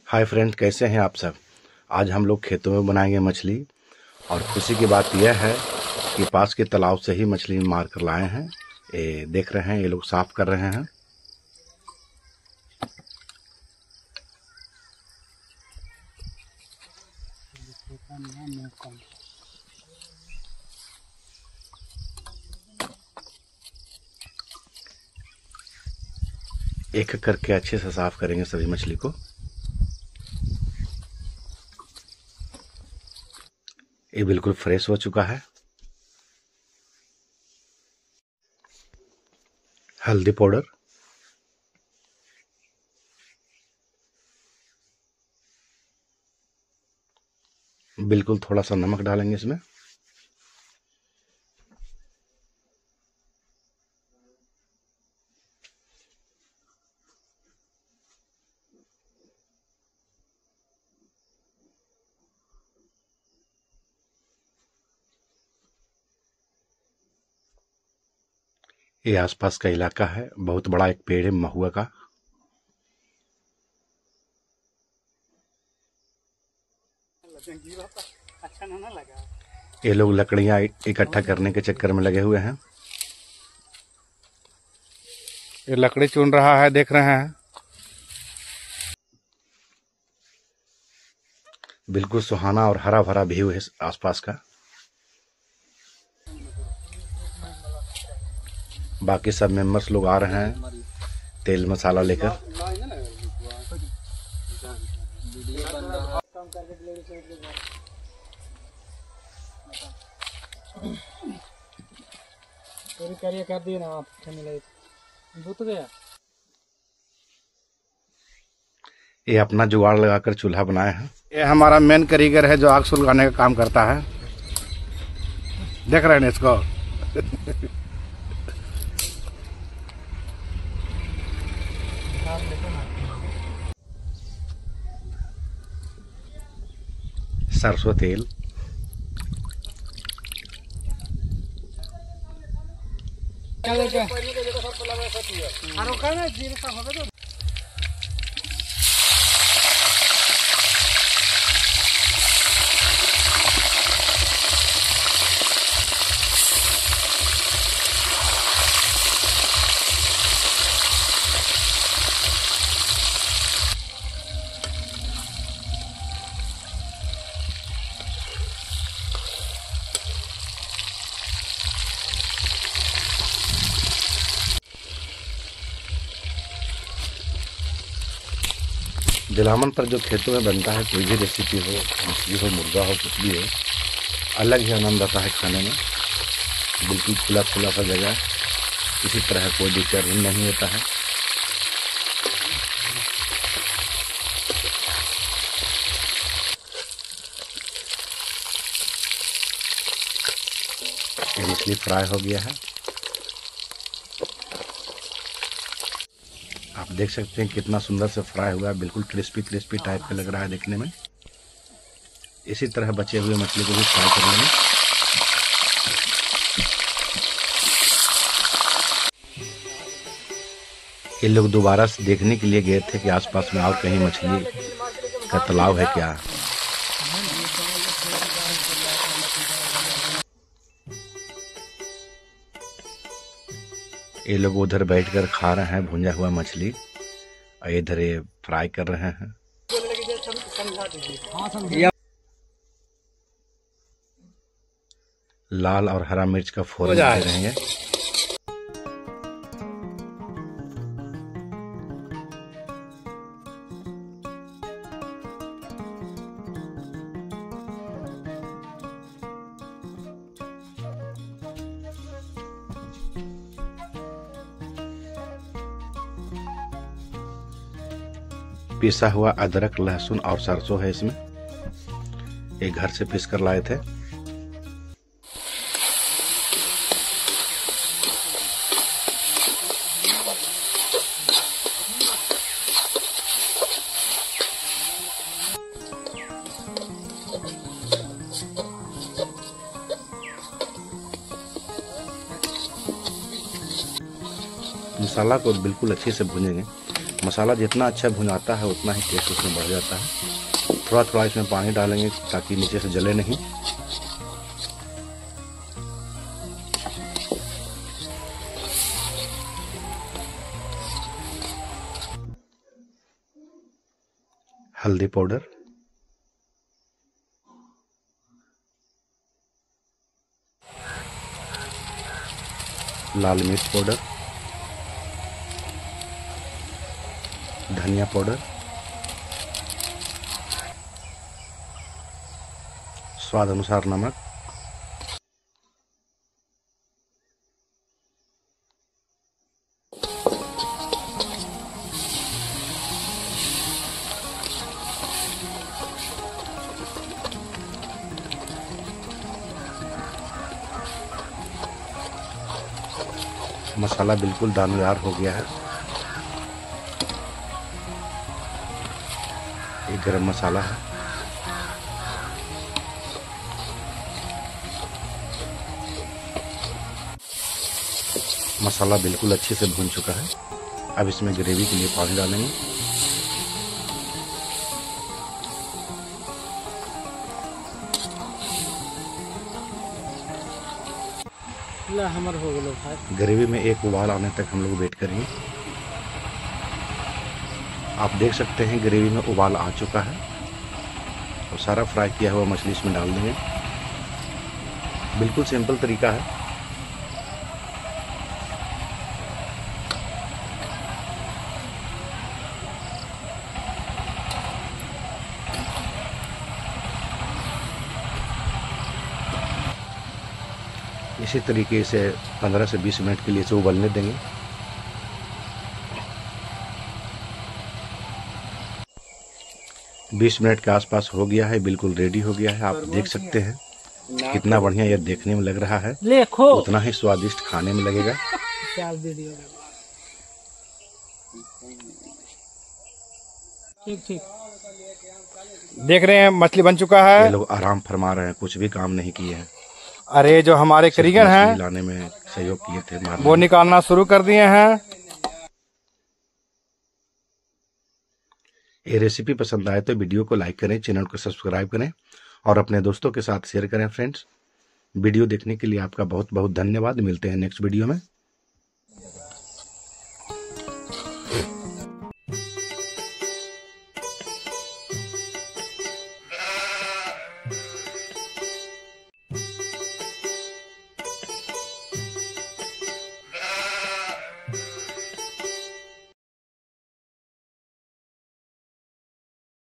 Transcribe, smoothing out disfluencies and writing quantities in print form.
Hi friend, कैसे हैं आप सब। आज हम लोग खेतों में बनाएंगे मछली। और खुशी की बात यह है कि पास के तालाब से ही मछली मार कर लाए हैं। ये देख रहे हैं, ये लोग साफ कर रहे हैं। एक एक करके अच्छे से साफ करेंगे सभी मछली को। ये बिल्कुल फ्रेश हो चुका है। हल्दी पाउडर, बिल्कुल थोड़ा सा नमक डालेंगे इसमें। ये आसपास का इलाका है, बहुत बड़ा एक पेड़ है महुआ का। ये लोग लकड़ियां इकट्ठा करने के चक्कर में लगे हुए हैं। ये लकड़ी चुन रहा है, देख रहे हैं। बिल्कुल सुहाना और हरा भरा व्यू है आसपास का। बाकी सब मेंबर्स लोग आ रहे हैं तेल मसाला लेकर। कर दिए ना आप, गया। ये अपना जुगाड़ लगाकर चूल्हा बनाए हैं। ये हमारा मेन कारीगर है जो आग सुलगाने का काम करता है। देख रहे हैं इसको। सरसों तेल, जलावन पर जो खेतों में बनता है, कोई भी रेसिपी हो, मछली हो, मुर्गा हो, कुछ भी हो, अलग ही आनंद आता है खाने में। बिल्कुल खुला खुला सा जगह, किसी तरह कोई डिस्टर्ब नहीं होता है। ये मछली फ्राई हो गया है। आप देख सकते हैं कितना सुंदर से फ्राई हुआ है, बिल्कुल क्रिस्पी क्रिस्पी टाइप का लग रहा है देखने में। इसी तरह बचे हुए मछली को भी फ्राई कर लेंगे। ये लोग दोबारा से देखने के लिए गए थे कि आसपास में और कहीं मछली का तालाब है क्या। ये लोग उधर बैठकर खा रहे हैं भुंजा हुआ मछली, और इधर ये फ्राई कर रहे हैं। लाल और हरा मिर्च का फोरन दे रहे हैं। पिसा हुआ अदरक, लहसुन और सरसों है इसमें। ये घर से पीस कर लाए थे। मसाला को बिल्कुल अच्छे से भूनेंगे। मसाला जितना अच्छा भुनाता है उतना ही टेस्ट उसमें बढ़ जाता है। थोड़ा थोड़ा इसमें पानी डालेंगे ताकि नीचे से जले नहीं। हल्दी पाउडर, लाल मिर्च पाउडर, धनिया पाउडर, स्वाद अनुसार नमक, मसाला बिल्कुल दानेदार हो गया है। ये गरम मसाला है। मसाला बिल्कुल अच्छे से भून चुका है। अब इसमें ग्रेवी के लिए पानी डालेंगे। ग्रेवी में एक उबाल आने तक हम लोग वेट करेंगे। आप देख सकते हैं ग्रेवी में उबाल आ चुका है और सारा फ्राई किया हुआ मछली इसमें डाल देंगे। बिल्कुल सिंपल तरीका है। इसी तरीके से 15 से 20 मिनट के लिए इसे उबलने देंगे। बीस मिनट के आसपास हो गया है, बिल्कुल रेडी हो गया है। आप देख सकते हैं कितना बढ़िया यह देखने में लग रहा है, उतना ही स्वादिष्ट खाने में लगेगा। ठीक देख रहे हैं मछली बन चुका है। ये लोग आराम फरमा रहे हैं, कुछ भी काम नहीं किए हैं। अरे जो हमारे कारीगर हैं लाने में सहयोग किए थे, वो निकालना शुरू कर दिए हैं। ये रेसिपी पसंद आए तो वीडियो को लाइक करें, चैनल को सब्सक्राइब करें और अपने दोस्तों के साथ शेयर करें। फ्रेंड्स, वीडियो देखने के लिए आपका बहुत बहुत धन्यवाद। मिलते हैं नेक्स्ट वीडियो में।